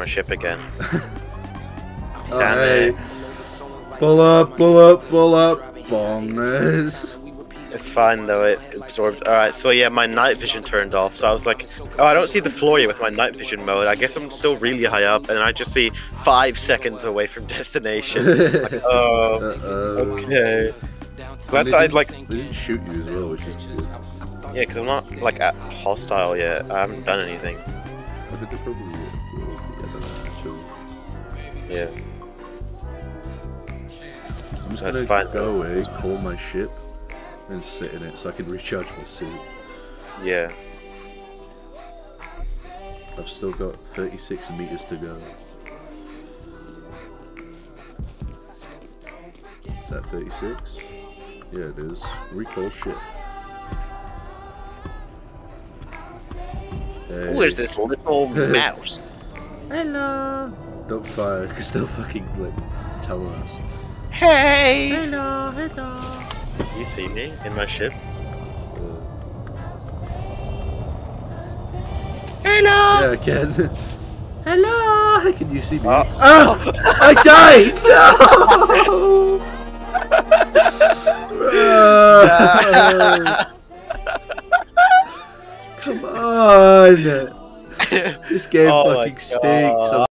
my ship again. Oh, Damn hey. it. Pull up, pull up, pull up. Bongers. It's fine though, it absorbed. Alright, so yeah, my night vision turned off, so I was like, oh, I don't see the floor yet with my night vision mode. I guess I'm still really high up, and I just see 5 seconds away from destination. Like, oh, okay. Glad that I'd like. They didn't shoot you as well, which is good. Yeah, because I'm not like at hostile yet. I haven't done anything. I think they probably will. I don't know, actually. Yeah. I'm just That's gonna fine, go away, call my ship, and sit in it so I can recharge my suit. Yeah. I've still got 36 meters to go. Is that 36? Yeah, it is. Recall ship. Hey. Who is this little mouse? Hello! Don't fire, because they'll fucking like tell us. Hey! Hello, hello! You see me in my ship? Hello! Yeah, I can. Hello! Can you see me? Oh. Oh! I died! No! Come on! This game Oh my fucking stinks. God.